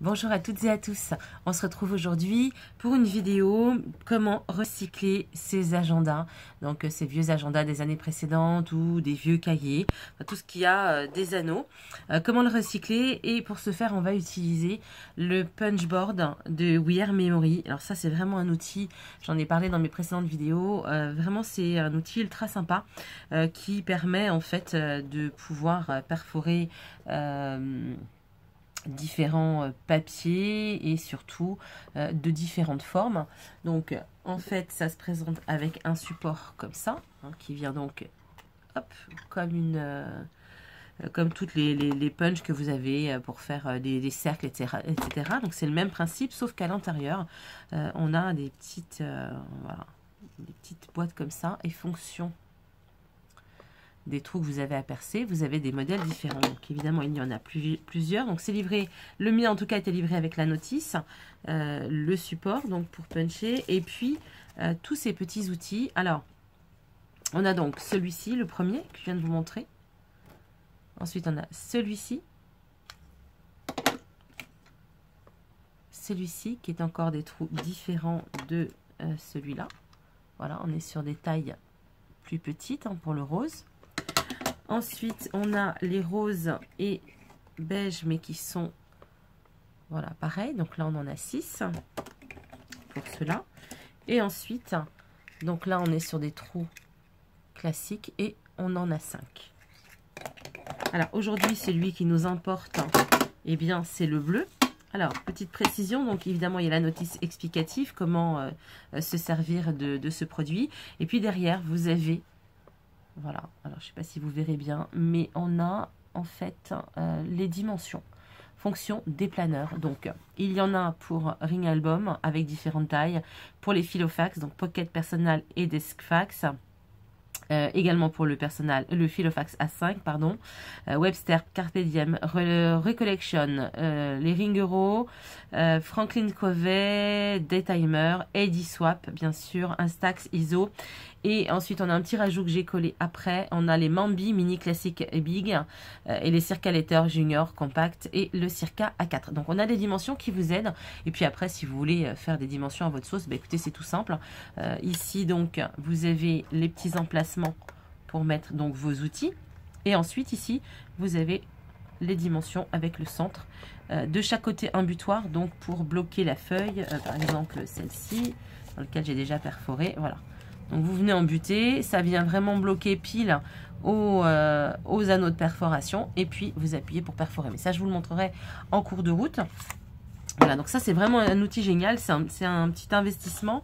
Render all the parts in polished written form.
Bonjour à toutes et à tous, on se retrouve aujourd'hui pour une vidéo comment recycler ses agendas, donc ces vieux agendas des années précédentes ou des vieux cahiers, enfin, tout ce qui a des anneaux, comment le recycler. Et pour ce faire on va utiliser le punchboard de We Are Memory. Alors ça c'est vraiment un outil, j'en ai parlé dans mes précédentes vidéos, vraiment c'est un outil ultra sympa qui permet en fait de pouvoir perforer différents papiers et surtout de différentes formes. Donc en fait ça se présente avec un support comme ça hein, qui vient donc hop, comme toutes les punches que vous avez pour faire des cercles, etc. Donc c'est le même principe, sauf qu'à l'intérieur on a des petites voilà, des petites boîtes comme ça, et fonction des trous que vous avez à percer, vous avez des modèles différents. Donc évidemment il y en a plusieurs. Donc c'est livré, le mien en tout cas était livré avec la notice, le support donc pour puncher, et puis tous ces petits outils. Alors on a donc celui-ci, le premier que je viens de vous montrer. Ensuite on a celui-ci qui est encore des trous différents de celui-là. Voilà, on est sur des tailles plus petites hein, pour le rose. Ensuite, on a les roses et beige, mais qui sont, voilà, pareil. Donc là, on en a 6 pour cela. Et ensuite, donc là, on est sur des trous classiques et on en a 5. Alors, aujourd'hui, celui qui nous importe, eh bien, c'est le bleu. Alors, petite précision, donc évidemment, il y a la notice explicative, comment se servir de ce produit. Et puis derrière, vous avez... Voilà, alors je ne sais pas si vous verrez bien, mais on a en fait les dimensions, fonction des planeurs. Donc il y en a pour Ring Album avec différentes tailles, pour les Filofax, donc Pocket Personal et Deskfax. Également pour le Filofax A5, pardon, Webster, Carpe Diem, Recollection, les Ringero, Franklin Covey, Daytimer, Eddy Swap, bien sûr, Instax, ISO. Et ensuite, on a un petit rajout que j'ai collé après. On a les Mambi Mini Classic et Big et les Circa Letter Junior Compact et le Circa A4. Donc, on a des dimensions qui vous aident. Et puis après, si vous voulez faire des dimensions à votre sauce, bah, écoutez, c'est tout simple. Ici, donc, vous avez les petits emplacements pour mettre donc vos outils. Et ensuite, ici, vous avez les dimensions avec le centre. De chaque côté, un butoir, donc pour bloquer la feuille. Par exemple, celle-ci, dans laquelle j'ai déjà perforé. Voilà. Donc vous venez embuter, ça vient vraiment bloquer pile aux anneaux de perforation, et puis vous appuyez pour perforer. Mais ça je vous le montrerai en cours de route. Voilà, donc ça c'est vraiment un outil génial, c'est un petit investissement,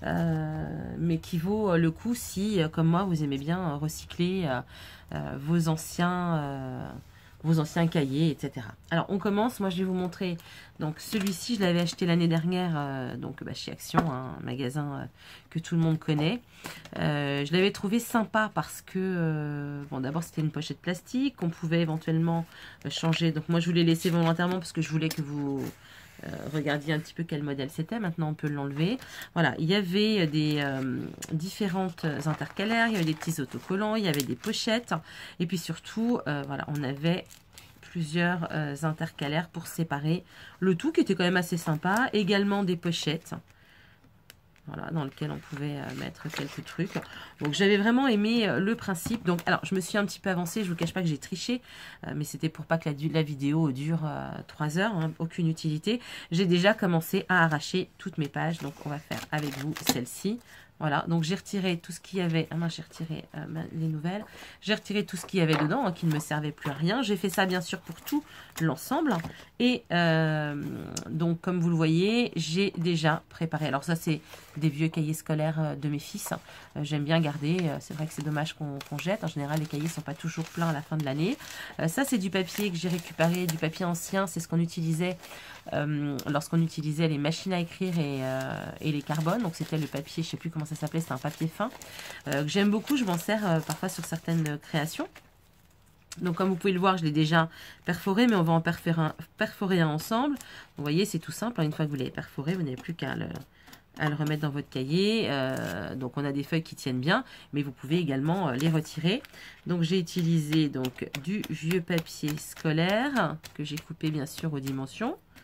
mais qui vaut le coup si, comme moi, vous aimez bien recycler vos anciens cahiers, etc. Alors on commence, moi je vais vous montrer, donc celui-ci je l'avais acheté l'année dernière donc chez Action, un magasin que tout le monde connaît. Je l'avais trouvé sympa parce que bon, d'abord c'était une pochette plastique qu'on pouvait éventuellement changer, donc moi je vous l'ai laissé volontairement parce que je voulais que vous regardiez un petit peu quel modèle c'était. Maintenant on peut l'enlever. Voilà, il y avait des différentes intercalaires, il y avait des petits autocollants, il y avait des pochettes, et puis surtout voilà, on avait plusieurs intercalaires pour séparer le tout, qui était quand même assez sympa. Également des pochettes, voilà, dans lequel on pouvait mettre quelques trucs. Donc j'avais vraiment aimé le principe. Donc alors je me suis un petit peu avancée, je vous cache pas que j'ai triché, mais c'était pour pas que la vidéo dure 3 heures, hein, aucune utilité. J'ai déjà commencé à arracher toutes mes pages, donc on va faire avec vous celle-ci. Voilà, donc j'ai retiré tout ce qu'il y avait. J'ai retiré les nouvelles. J'ai retiré tout ce qu'il y avait dedans, hein, qui ne me servait plus à rien. J'ai fait ça bien sûr pour tout l'ensemble. Et donc comme vous le voyez, j'ai déjà préparé. Alors ça c'est des vieux cahiers scolaires de mes fils. J'aime bien garder. C'est vrai que c'est dommage qu'on jette. En général les cahiers ne sont pas toujours pleins à la fin de l'année. Ça c'est du papier que j'ai récupéré, du papier ancien. C'est ce qu'on utilisait lorsqu'on utilisait les machines à écrire et les carbones. Donc c'était le papier, je sais plus comment ça s'appelait, c'était un papier fin que j'aime beaucoup. Je m'en sers parfois sur certaines créations. Donc comme vous pouvez le voir, je l'ai déjà perforé, mais on va en perforer un ensemble. Vous voyez, c'est tout simple. Une fois que vous l'avez perforé, vous n'avez plus qu'à le remettre dans votre cahier. Donc on a des feuilles qui tiennent bien, mais vous pouvez également les retirer. Donc j'ai utilisé donc du vieux papier scolaire que j'ai coupé bien sûr aux dimensions.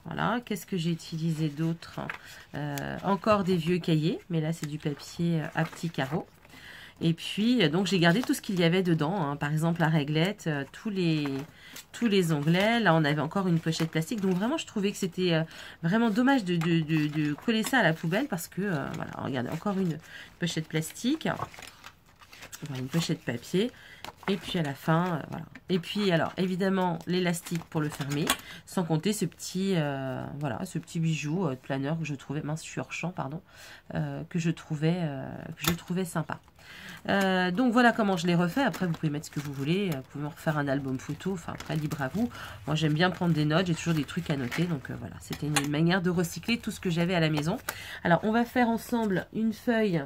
Voilà, qu'est-ce que j'ai utilisé d'autre? Encore des vieux cahiers, mais là c'est du papier à petits carreaux. Et puis, donc j'ai gardé tout ce qu'il y avait dedans, hein. Par exemple la réglette, tous les onglets. Là, on avait encore une pochette plastique. Donc vraiment, je trouvais que c'était vraiment dommage de coller ça à la poubelle parce que, voilà, regardez, encore une pochette plastique. Voilà, une pochette papier. Et puis à la fin, voilà. Et puis alors, évidemment, l'élastique pour le fermer. Sans compter ce petit, voilà, ce petit bijou de planeur que je trouvais, mince, je suis hors champ, pardon, que je trouvais sympa. Donc voilà comment je l'ai refait. Après, vous pouvez mettre ce que vous voulez. Vous pouvez en refaire un album photo. Enfin, après, libre à vous. Moi, j'aime bien prendre des notes. J'ai toujours des trucs à noter. Donc voilà, c'était une manière de recycler tout ce que j'avais à la maison. Alors, on va faire ensemble une feuille.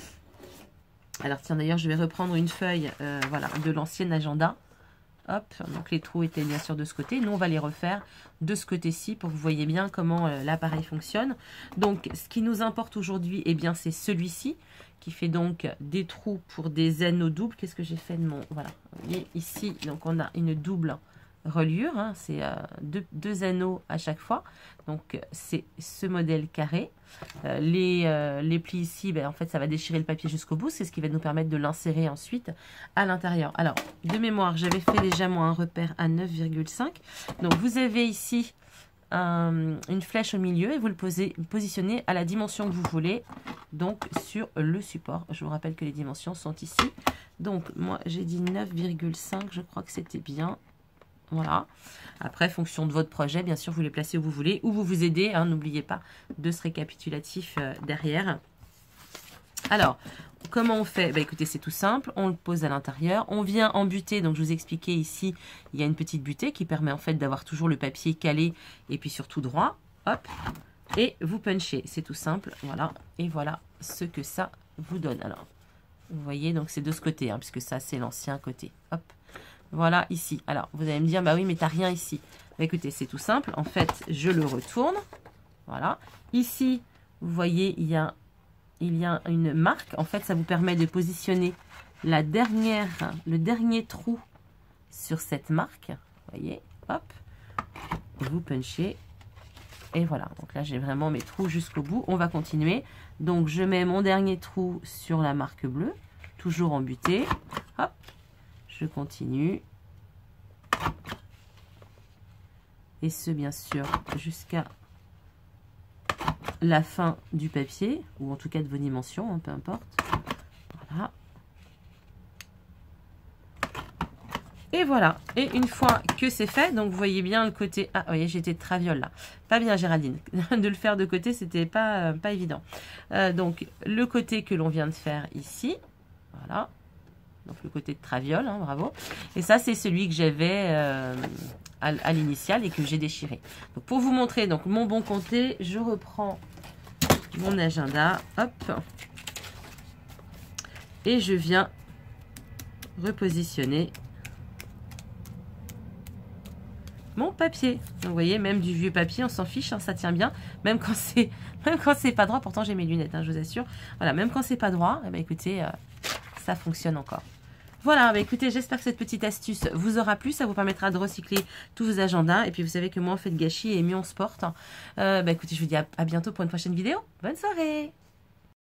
Alors, tiens, d'ailleurs, je vais reprendre une feuille voilà, de l'ancien agenda. Hop, donc les trous étaient bien sûr de ce côté. Nous, on va les refaire de ce côté-ci pour que vous voyez bien comment l'appareil fonctionne. Donc, ce qui nous importe aujourd'hui, eh bien, c'est celui-ci qui fait donc des trous pour des anneaux doubles. Qu'est-ce que j'ai fait de mon... Voilà, vous voyez ici, donc on a une double reliure. Hein, c'est deux anneaux à chaque fois. Donc, c'est ce modèle carré. Les plis ici, ben, en fait, ça va déchirer le papier jusqu'au bout. C'est ce qui va nous permettre de l'insérer ensuite à l'intérieur. Alors, de mémoire, j'avais fait déjà moi un repère à 9,5. Donc, vous avez ici une flèche au milieu et vous le positionnez à la dimension que vous voulez. Donc, sur le support. Je vous rappelle que les dimensions sont ici. Donc, moi, j'ai dit 9,5. Je crois que c'était bien. Voilà. Après, fonction de votre projet, bien sûr, vous les placez où vous voulez, ou vous vous aidez. Hein, n'oubliez pas de ce récapitulatif derrière. Alors, comment on fait? Bah, écoutez, c'est tout simple. On le pose à l'intérieur. On vient en butée. Donc, je vous expliquais ici, il y a une petite butée qui permet en fait d'avoir toujours le papier calé et puis surtout droit. Hop. Et vous punchez. C'est tout simple. Voilà. Et voilà ce que ça vous donne. Alors, vous voyez, donc c'est de ce côté, hein, puisque ça, c'est l'ancien côté. Hop. Voilà, ici. Alors, vous allez me dire, bah oui, mais t'as rien ici. Bah, écoutez, c'est tout simple. En fait, je le retourne. Voilà. Ici, vous voyez, il y a une marque. En fait, ça vous permet de positionner le dernier trou sur cette marque. Vous voyez, hop. Vous punchez. Et voilà. Donc là, j'ai vraiment mes trous jusqu'au bout. On va continuer. Donc, je mets mon dernier trou sur la marque bleue. Toujours en butée. Hop. Je continue. Et ce, bien sûr, jusqu'à la fin du papier, ou en tout cas de vos dimensions, hein, peu importe. Voilà. Et voilà. Et une fois que c'est fait, donc vous voyez bien le côté... Ah, vous voyez, j'étais traviole là. Pas bien, Géraldine. De le faire de côté, c'était pas évident. Donc, le côté que l'on vient de faire ici. Voilà. Donc le côté de traviole, hein, bravo. Et ça, c'est celui que j'avais à l'initiale et que j'ai déchiré. Donc pour vous montrer donc mon bon côté, je reprends mon agenda, hop, et je viens repositionner mon papier. Donc vous voyez, même du vieux papier, on s'en fiche, hein, ça tient bien, même quand c'est pas droit. Pourtant j'ai mes lunettes, hein, je vous assure. Voilà, même quand c'est pas droit, eh ben, écoutez, ça fonctionne encore. Voilà, bah écoutez, j'espère que cette petite astuce vous aura plu. Ça vous permettra de recycler tous vos agendas. Et puis, vous savez que moins on fait de gâchis et mieux on se porte. Bah écoutez, je vous dis à bientôt pour une prochaine vidéo. Bonne soirée!